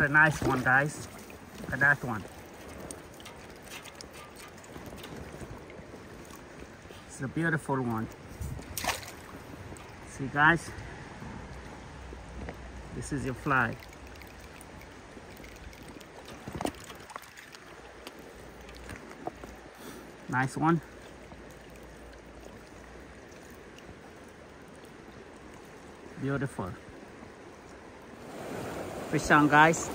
a nice one, guys. Look at that one. It's a beautiful one. See, guys? This is your fly. Nice one. Beautiful. Fish on, guys.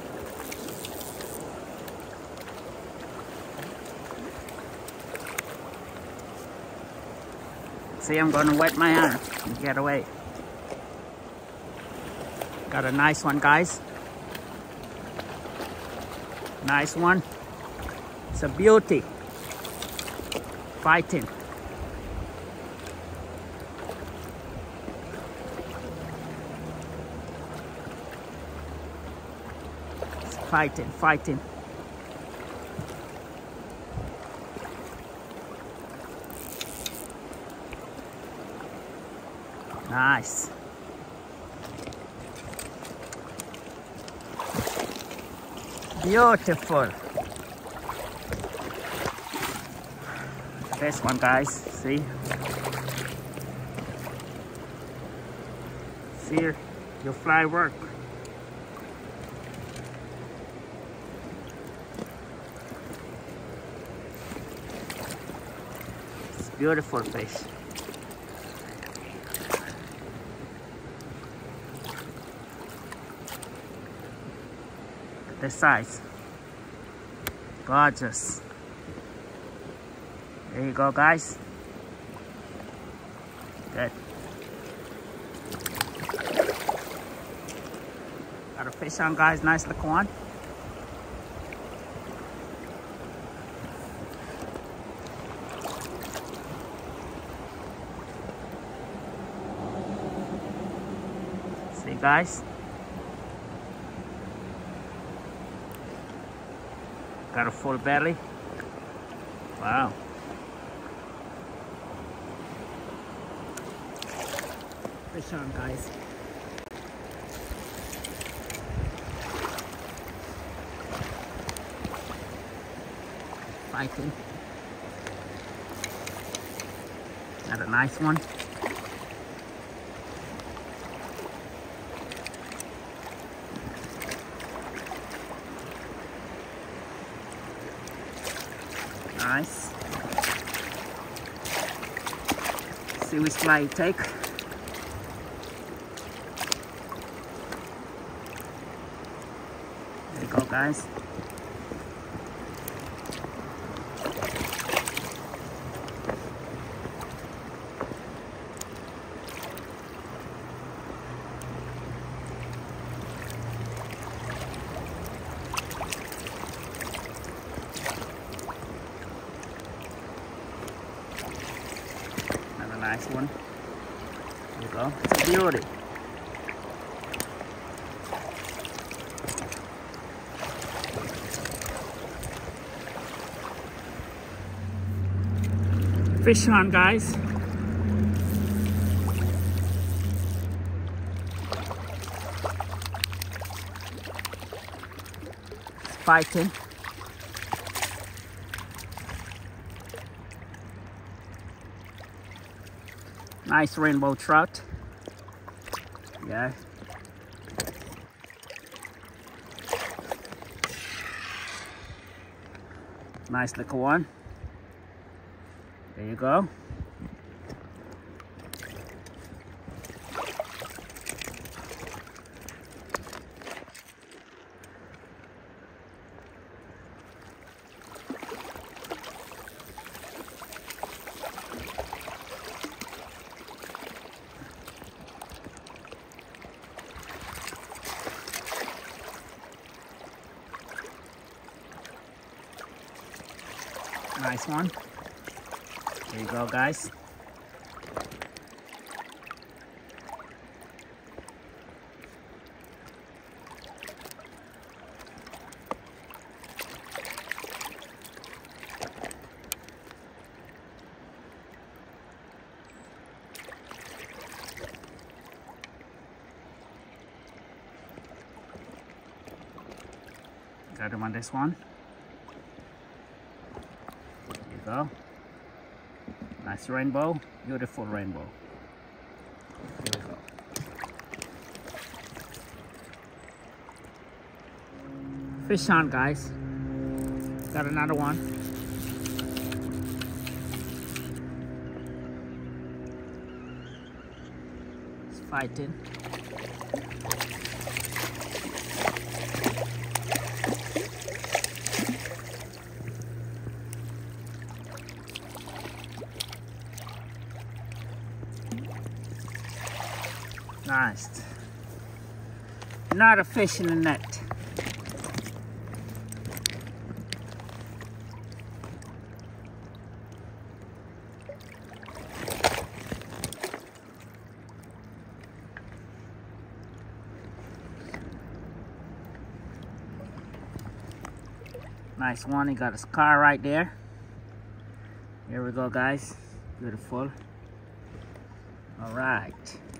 See, I'm gonna wet my arm and get away. Got a nice one, guys. Nice one. It's a beauty. Fighting. It's fighting. Nice. Beautiful. This one, guys. See? See your fly work. It's beautiful fish. The size. Gorgeous. There you go, guys. Good. Got a fish on, guys. Nice looking one. See, guys? Got a full belly. Wow. Fish on, guys. Fighting. Got a nice one. Nice. See which fly you take. There you go, guys. Nice one. There you go. It's a beauty. Fish on, guys. It's fighting. Nice rainbow trout. Yeah. Nice little one. There you go. Nice one. There you go, guys. Got him on this one. There you go. Nice rainbow. Beautiful rainbow. Here we go. Fish on, guys. Got another one. It's fighting. Nice. Not a fish in the net. Nice one. He got a scar right there. Here we go, guys. Beautiful. All right.